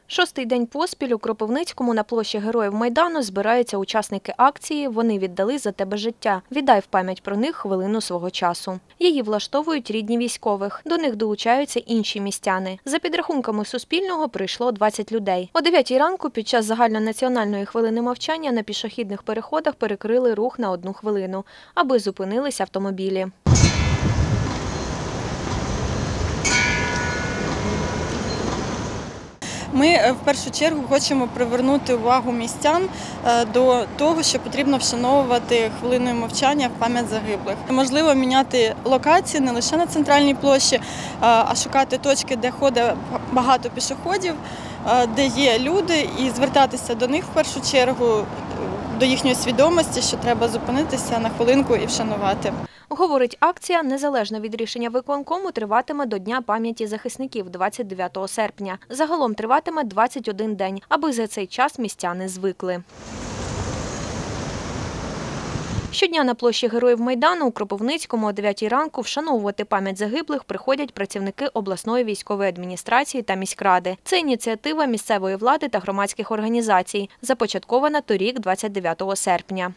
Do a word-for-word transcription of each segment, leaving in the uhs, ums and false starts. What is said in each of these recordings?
Шостий день поспіль у Кропивницькому на площі Героїв Майдану збираються учасники акції «Вони віддали за тебе життя. Віддай в пам'ять про них хвилину свого часу». Її влаштовують рідні військових. До них долучаються інші містяни. За підрахунками Суспільного прийшло двадцять людей. О дев'ятій ранку під час загальнонаціональної хвилини мовчання на пішохідних переходах перекрили рух на одну хвилину, аби зупинились автомобілі. Ми в першу чергу хочемо привернути увагу містян до того, що потрібно вшановувати хвилиною мовчання в пам'ять загиблих. Можливо міняти локації не лише на центральній площі, а шукати точки, де ходить багато пішоходів, де є люди, і звертатися до них в першу чергу, до їхньої свідомості, що треба зупинитися на хвилинку і вшанувати. Говорить, акція, незалежно від рішення виконкому, триватиме до Дня пам'яті захисників двадцять дев'ятого серпня. Загалом триватиме двадцять один день, аби за цей час містяни звикли. Щодня на площі Героїв Майдану у Кропивницькому о дев'ятій ранку вшановувати пам'ять загиблих приходять працівники обласної військової адміністрації та міськради. Це ініціатива місцевої влади та громадських організацій, започаткована торік двадцять дев'ятого серпня.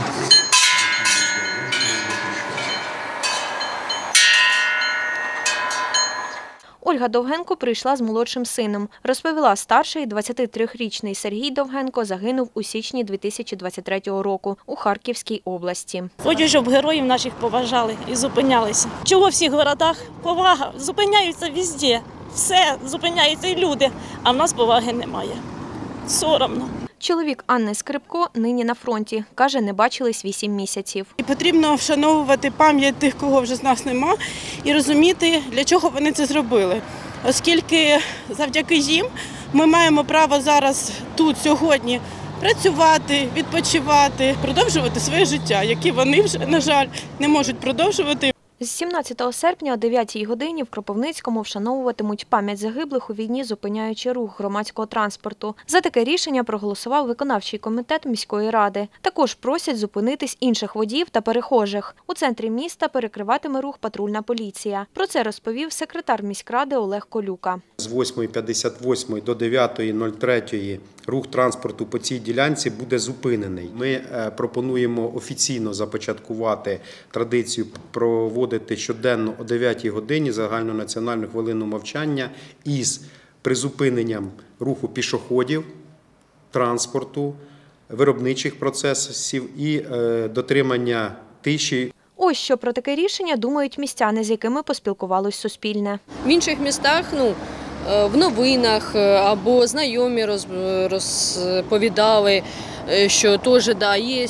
Ольга Довгенко прийшла з молодшим сином. Розповіла, старший двадцятитрирічний Сергій Довгенко загинув у січні дві тисячі двадцять третього року у Харківській області. Хочу, щоб героїв наших поважали і зупинялися. Чого в всіх городах повага? Зупиняються везде. Все, зупиняються і люди, а в нас поваги немає. Соромно. Чоловік Анни Скрипко нині на фронті. Каже, не бачились вісім місяців. І потрібно вшановувати пам'ять тих, кого вже з нас нема, і розуміти, для чого вони це зробили. Оскільки завдяки їм ми маємо право зараз тут, сьогодні, працювати, відпочивати, продовжувати своє життя, яке вони вже, на жаль, не можуть продовжувати. З сімнадцятого серпня о дев'ятій годині в Кропивницькому вшановуватимуть пам'ять загиблих у війні, зупиняючи рух громадського транспорту. За таке рішення проголосував виконавчий комітет міської ради. Також просять зупинитись інших водіїв та перехожих. У центрі міста перекриватиме рух патрульна поліція. Про це розповів секретар міськради Олег Колюка. З восьмої п'ятдесят восьмої до дев'ятої нуль три рух транспорту по цій ділянці буде зупинений. Ми пропонуємо офіційно започаткувати традицію проводити щоденно о дев'ятій годині загальнонаціональну хвилину мовчання із призупиненням руху пішоходів, транспорту, виробничих процесів і дотримання тиші. Ось що про таке рішення думають містяни, з якими поспілкувалось Суспільне. В інших містах, ну, в новинах або знайомі розповідали, що теж да, є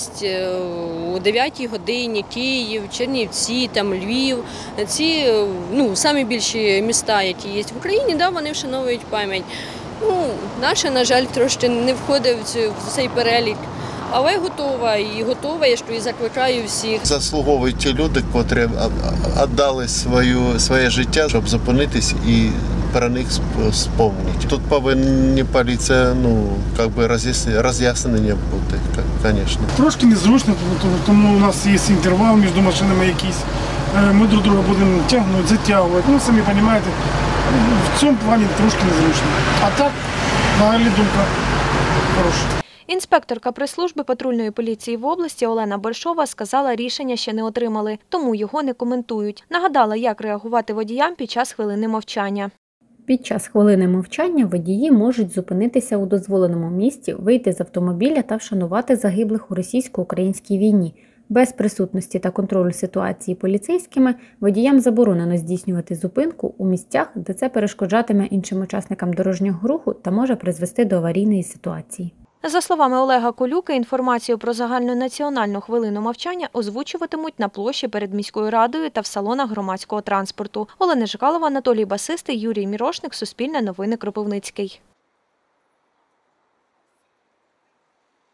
о дев'ятій годині Київ, Чернівці, там, Львів. Ці ну, самі більші міста, які є в Україні, да, вони вшановують пам'ять. Ну, наша, на жаль, трошки не входить в цей перелік. Але готова і готова, я ж і закликаю всіх. Заслуговують ті люди, котрі віддали свою, своє життя, щоб зупинитись і про них спомнити. Тут повинні поліція, ну, як би роз'яснення бути, звісно. Трошки незручно, тому у нас є інтервал між машинами якийсь. Ми друг друга будемо тягнути, затягувати. Ну, самі розумієте, в цьому плані трошки незручно. А так, взагалі думка хороша. Інспекторка прес-служби патрульної поліції в області Олена Большова сказала, рішення ще не отримали, тому його не коментують. Нагадала, як реагувати водіям під час хвилини мовчання. Під час хвилини мовчання водії можуть зупинитися у дозволеному місці, вийти з автомобіля та вшанувати загиблих у російсько-українській війні. Без присутності та контролю ситуації поліцейськими водіям заборонено здійснювати зупинку у місцях, де це перешкоджатиме іншим учасникам дорожнього руху та може призвести до аварійної ситуації. За словами Олега Колюки, інформацію про загальнонаціональну хвилину мовчання озвучуватимуть на площі перед міською радою та в салонах громадського транспорту. Олена Жикалова, Анатолій Басистий, Юрій Мірошник, Суспільне новини, Кропивницький.